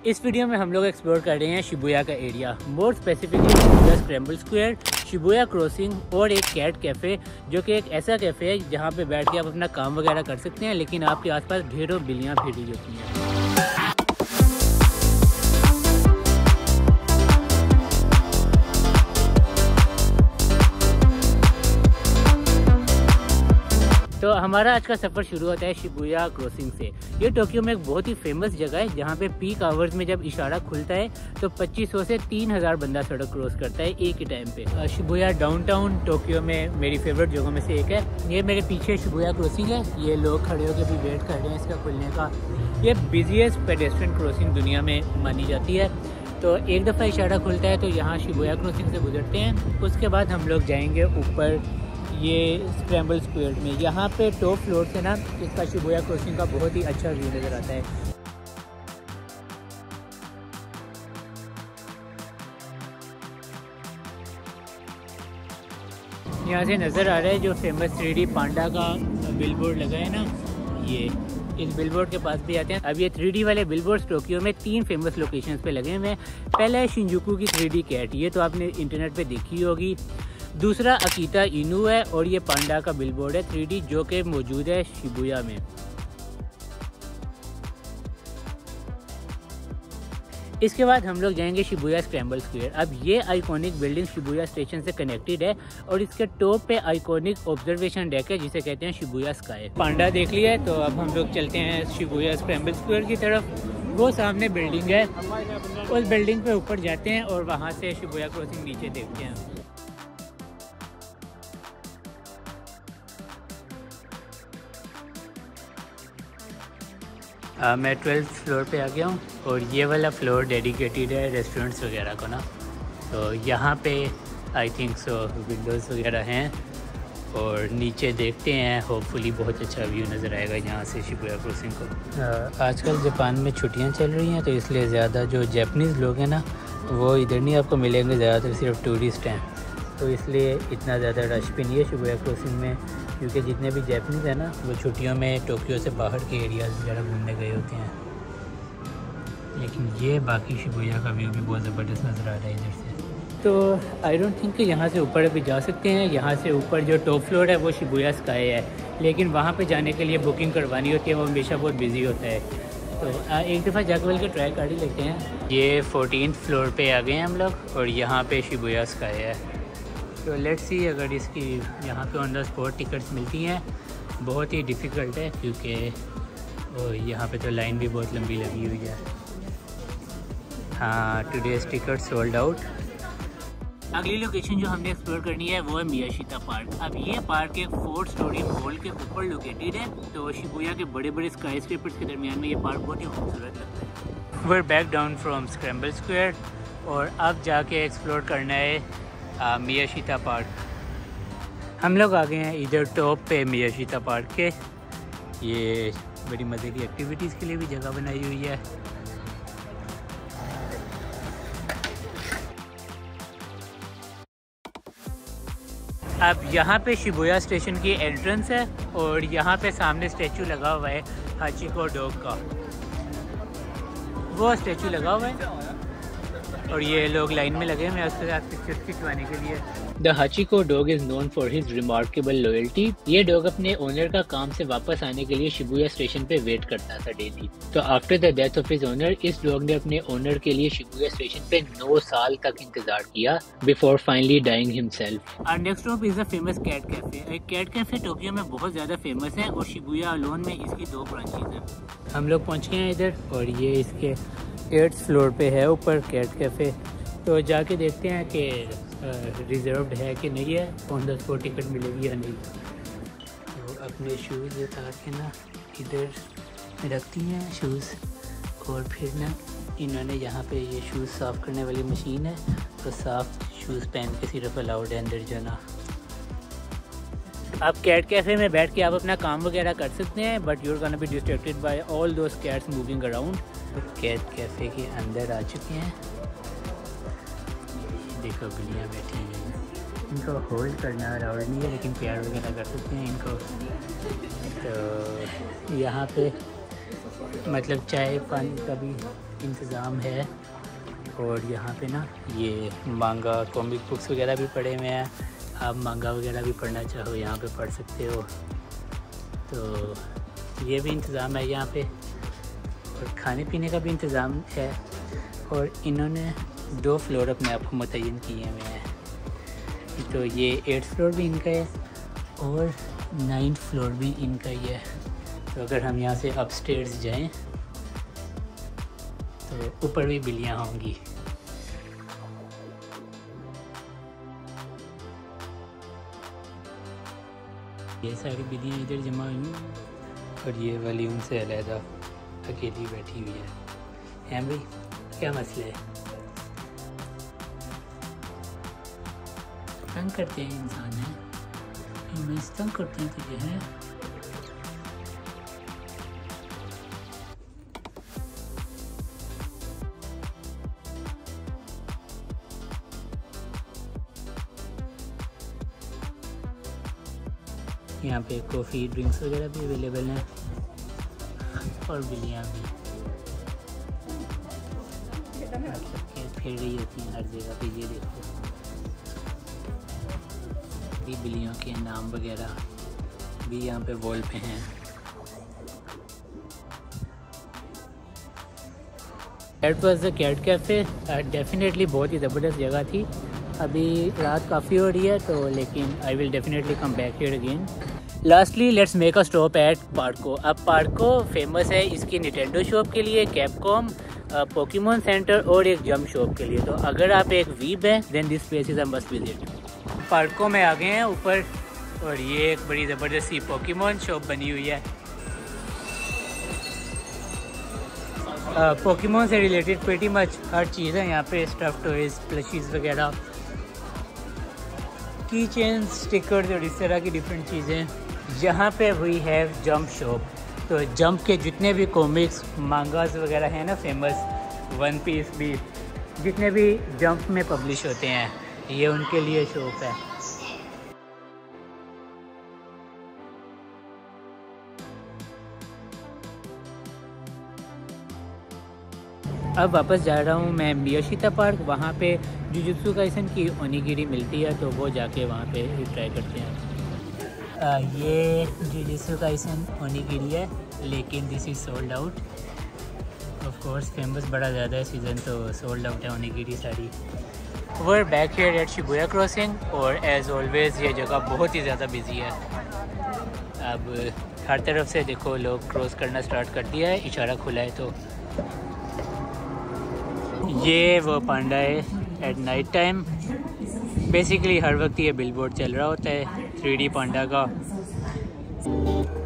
इस वीडियो में हम लोग एक्सप्लोर कर रहे हैं शिबुया का area, more specifically Shibuya scramble square, Shibuya crossing और एक कैट कैफ़े, जो कि एक ऐसा कैफ़े है जहाँ पे बैठ के आप अपना काम वगैरह कर सकते हैं, लेकिन आपके आसपास ढेरों बिल्लियाँ भिड़ी होती हैं। तो हमारा आज का सफ़र शुरू होता है शिबुया क्रॉसिंग से। ये टोक्यो में एक बहुत ही फेमस जगह है जहाँ पे पीक आवर्स में जब इशारा खुलता है तो 2500 से 3000 बंदा सड़क क्रॉस करता है एक ही टाइम पे। शिबुया डाउनटाउन टोक्यो में मेरी फेवरेट जगहों में से एक है। ये मेरे पीछे शिबुया क्रॉसिंग है, ये लोग खड़े होकर भी वेट कर रहे हैं इसका खुलने का। ये बिजिएस्ट पेडेस्ट्रियन क्रॉसिंग दुनिया में मानी जाती है। तो एक दफ़ा इशारा खुलता है तो यहाँ शिबुया क्रॉसिंग से गुजरते हैं, उसके बाद हम लोग जाएंगे ऊपर ये स्क्रैम्बल स्क्वायर में। यहाँ पे टॉप फ्लोर से ना इसका शिबुया क्रॉसिंग का बहुत ही अच्छा व्यू नज़र आता है। यहाँ से नज़र आ रहा है जो फेमस 3D पांडा का बिलबोर्ड लगा है ना, ये इस बिलबोर्ड के पास भी आते हैं। अब ये 3D वाले बिलबोर्ड्स टोक्यो में 3 फेमस लोकेशंस पे लगे हुए हैं। पहला है शिंजुकू की 3D कैट, ये तो आपने इंटरनेट पे देखी होगी। दूसरा अकीता इनू है और ये पांडा का बिलबोर्ड है 3D, जो कि मौजूद है शिबुया में। इसके बाद हम लोग जाएंगे शिबुया स्क्रैम्बल स्क्वायर। अब ये आइकॉनिक बिल्डिंग शिबुया स्टेशन से कनेक्टेड है और इसके टॉप पे आइकॉनिक ऑब्जर्वेशन डेक है जिसे कहते हैं शिबुया स्काई। पांडा देख लिया है तो अब हम लोग चलते हैं शिबुया स्क्रैम्बल स्क्वायर की तरफ। वो सामने बिल्डिंग है, उस बिल्डिंग पे ऊपर जाते हैं और वहाँ से शिबुया क्रॉसिंग नीचे देखते हैं। मैं 12th फ्लोर पे आ गया हूँ और ये वाला फ्लोर डेडिकेटेड है रेस्टोरेंट्स वगैरह को ना। तो यहाँ पे आई थिंक सो विंडोज़ वगैरह हैं और नीचे देखते हैं, होपफुली बहुत अच्छा व्यू नज़र आएगा यहाँ से शिबुया क्रॉसिंग को। आजकल जापान में छुट्टियाँ चल रही हैं तो इसलिए ज़्यादा जो जापानीज़ लोग हैं ना वो इधर नहीं आपको मिलेंगे, ज़्यादातर सिर्फ टूरिस्ट हैं, तो इसलिए इतना ज़्यादा रश भी नहीं है शिबुया क्रॉसिंग में, क्योंकि जितने भी जापानीज़ हैं ना वो छुट्टियों में टोक्यो से बाहर के एरियाज़ वगैरह घूमने गए होते हैं। लेकिन ये बाकी शिबुया का व्यू भी बहुत ज़बरदस्त नज़र आ रहा है इधर से। तो आई डोंट थिंक कि यहाँ से ऊपर अभी जा सकते हैं। यहाँ से ऊपर जो टॉप फ्लोर है वो शिबुया स्काई है, लेकिन वहाँ पे जाने के लिए बुकिंग करवानी होती है, वो हमेशा बहुत बिजी होता है। तो एक दफ़ा जाके बल्कि ट्राई कर ही लेते हैं। ये 14th फ्लोर पे आ गए हैं हम लोग और यहाँ पे शिबुया स्काई है। तो लेट्स सी अगर इसकी यहाँ पे ऑन द स्पॉट टिकट्स मिलती हैं। बहुत ही डिफ़िकल्ट है क्योंकि यहाँ पे तो लाइन भी बहुत लंबी लगी हुई है। हाँ, टुडेज़ टिकट सोल्ड आउट। अगली लोकेशन जो हमने एक्सप्लोर करनी है वो है मियाशिता पार्क। अब ये पार्क एक 4 स्टोरी मॉल के ऊपर लोकेटेड है, तो शिबुया के बड़े बड़े स्काई स्क्रेपर्स के दरमियान में ये पार्क बहुत ही खूबसूरत लगता है। We are back down from scramble square और अब जाके एक्सप्लोर करना है मियाशिता पार्क। हम लोग आ गए हैं इधर टॉप पे मियाशिता पार्क के। ये बड़ी मज़े की एक्टिविटीज़ के लिए भी जगह बनाई हुई है। अब यहाँ पे शिबुया स्टेशन की एंट्रेंस है और यहाँ पे सामने स्टैचू लगा हुआ है हाचिको डॉग का, वो स्टैचू लगा हुआ है और ये लोग लाइन में लगे हुए हैं उसके साथ पिक्चर खिंचवाने के लिए। The Hachiko dog is known for his remarkable loyalty. ये डॉग अपने ओनर का काम से वापस आने के लिए शिबुया स्टेशन पे वेट करता था डेली। तो after the death of his owner, इस डॉग ने अपने ओनर के लिए शिबुया स्टेशन पे 9 साल तक इंतजार किया बिफोर फाइनली डाइंग हिमसेल्फ। और next stop is the famous cat cafe. Cat cafe Tokyo में बहुत ज़्यादा फेमस है और शिबुया अलोन में इसकी 2 ब्रांचेज हैं। हम लोग पहुँच गए हैं इधर और ये इसके 8th फ्लोर पे है ऊपर कैट कैफ़े। तो जाके देखते हैं कि रिजर्व्ड है कि नहीं है, ऑन द स्पॉट टिकट मिलेगी या नहीं। तो अपने शूज़ उतार के ना इधर रखती हैं शूज़ और फिर ना इन्होंने यहाँ पे ये शूज़ साफ़ करने वाली मशीन है, तो साफ़ शूज़ पहन के सिर्फ अलाउड है अंदर जाना। आप कैट कैफ़े में बैठ के आप अपना काम वगैरह कर सकते हैं, but you are gonna be distracted by all those cats moving around. Cat cafe के अंदर आ चुके हैं, देखो बिल्लियाँ बैठी हुई हैं। इनको होल्ड करना अलाउड नहीं है लेकिन प्यार वगैरह कर सकते हैं इनको। तो यहाँ पे मतलब चाय पानी का भी इंतज़ाम है। और यहाँ पे ना ये मांगा कॉमिक बुक्स वगैरह भी पड़े हुए हैं। आप मांगा वगैरह भी पढ़ना चाहो यहाँ पे पढ़ सकते हो। तो ये भी इंतज़ाम है यहाँ पे, और खाने पीने का भी इंतज़ाम है। और इन्होंने 2 फ्लोर अपने आप को मुतय्यन किए हुए हैं। तो ये 8th फ्लोर भी इनका है और 9th फ्लोर भी इनका ही है। तो अगर हम यहाँ से अपस्टेयर्स जाएं तो ऊपर भी बिल्लियाँ होंगी। ये सारी बिल्लियाँ इधर जमा हुई हैं और ये वाली उनसे अलहदा अकेली बैठी हुई है। हैं भाई, क्या मसला है? तंग करते हैं इंसान है, तंग करते हैं तुझे हैं। यहाँ पे कॉफ़ी ड्रिंक्स वगैरह भी अवेलेबल हैं और बिल्लियाँ भी फिर रही होती हैं हर जगह पे। ये देखो ये बिल्लियों के नाम वगैरह भी यहाँ पे वॉल पे हैं। That was the cat cafe. Definitely बहुत ही ज़बरदस्त जगह थी। अभी रात काफ़ी हो रही है तो लेकिन I will definitely come back here again. Lastly let's make a stop at Parco. अब पार्को फेमस है इसकी निटेंडो शॉप के लिए, कैपकॉम, पोकेमॉन सेंटर और एक जंप शॉप के लिए। तो अगर आप एक वीब हैं then this place is a must visit. Parco में आ गए हैं ऊपर और ये एक बड़ी ज़बरदस्त सी पोकेमॉन शॉप बनी हुई है। पोकेमॉन से रिलेटेड प्रीटी मच हर चीज़ है यहाँ पे। स्टफ टॉयज, प्लशीज़ वगैरह, की चेन, स्टिकर्स और इस तरह की डिफरेंट चीज़ें। यहाँ पे वी हैव जंप शॉप। तो जंप के जितने भी कॉमिक्स, मांगास वगैरह हैं ना फेमस, वन पीस भी, जितने भी जंप में पब्लिश होते हैं, ये उनके लिए शॉप है। अब वापस जा रहा हूँ मैं मियाशिता पार्क। वहाँ पे जुजुत्सु काइसन की ओनिगिरी मिलती है तो वो जाके वहाँ पे ट्राई करते हैं। ये जुजुत्सु काइसन ओनिगिरी है लेकिन this is sold out. Of course famous बड़ा ज़्यादा है सीज़न तो सोल्ड आउट है ओनिगिरी सारी। We're back here at Shibuya crossing और एज़ ऑलवेज़ ये जगह बहुत ही ज़्यादा बिजी है। अब हर तरफ से देखो लोग क्रॉस करना स्टार्ट कर दिया है, इशारा खुला है। तो ये वो पांडा है एट नाइट टाइम। बेसिकली हर वक्त ये बिलबोर्ड चल रहा होता है 3D पांडा का।